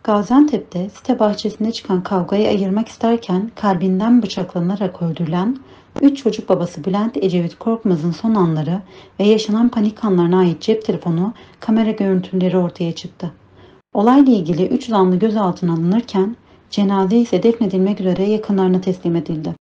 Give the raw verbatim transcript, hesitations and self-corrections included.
Gaziantep'te site bahçesinde çıkan kavgayı ayırmak isterken kalbinden bıçaklanarak öldürülen üç çocuk babası Bülent Ecevit Korkmaz'ın son anları ve yaşanan panik anlarına ait cep telefonu kamera görüntüleri ortaya çıktı. Olayla ilgili üç zanlı gözaltına alınırken cenaze ise defnedilmek üzere yakınlarına teslim edildi.